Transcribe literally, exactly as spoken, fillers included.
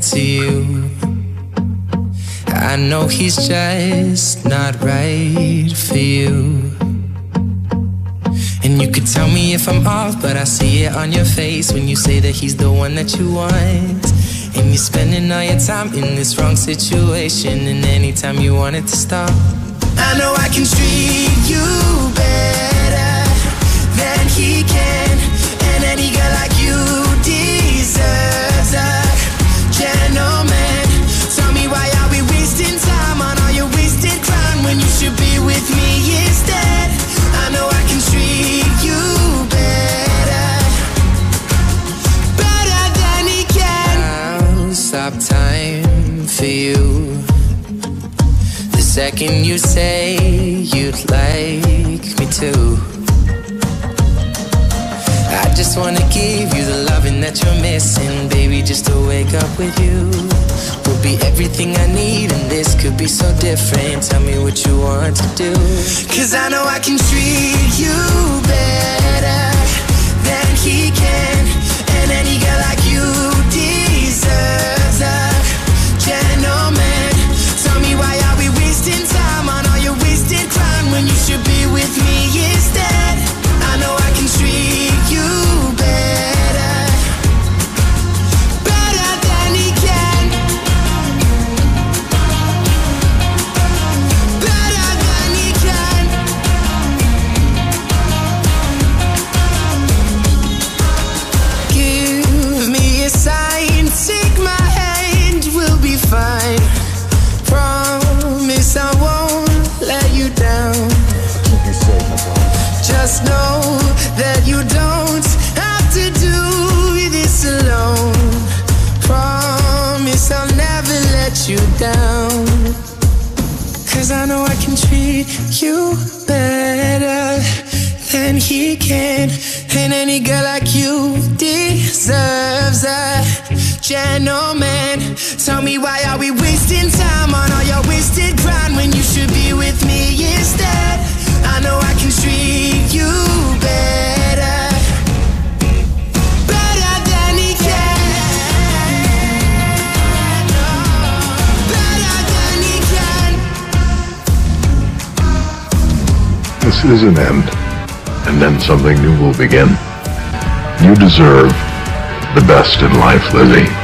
to you. I know he's just not right for you. And you could tell me if I'm off, but I see it on your face when you say that he's the one that you want. And you're spending all your time in this wrong situation, and anytime you want it to stop. I know I can treat you better than he can, and any girl like you deserves a gentleman. Tell me, why are we wasting time on all your wasted crown when you should be with me instead? I know I can treat you better, better than he can. I'll stop time for you the second you say you'd like me to. I just wanna give you the loving that you're missing, baby, just to wake up with you will be everything I need, and this could be so different. Tell me what you want to do, 'cause I know I can treat you better than he can, and any girl like you deserves a gentleman. Tell me, why are we wasting time on all your wasted crime when you should be with me instead? I know I can treat you better, better than he can, better than he can. Give me a sign, take my hand, we'll be fine. Promise I won't let you down. Keep you safe, my brother. Just know that you don't have to do this alone. Promise I'll never let you down, 'cause I know I can treat you better than he can, and any girl like you deserves a gentleman. Tell me, why are we wasting time on all your wasted grind when you should be with me instead? I know I can treat you better, better than he can, better than he can. This is an end, and then something new will begin. You deserve the best in life, Lizzie.